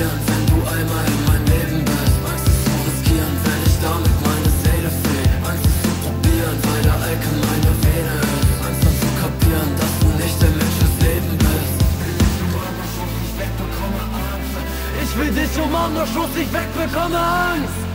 riskieren, wenn du einmal in mein Leben bist. Angst es zu riskieren, wenn ich damit meine Seele feh. Angst es zu probieren, weil der Alke meine Vene ist. Angst dann zu kapieren, dass du nicht der Mensch des Lebens bist. Ich will dich umarmen, doch Schuss, ich wegbekomme Angst.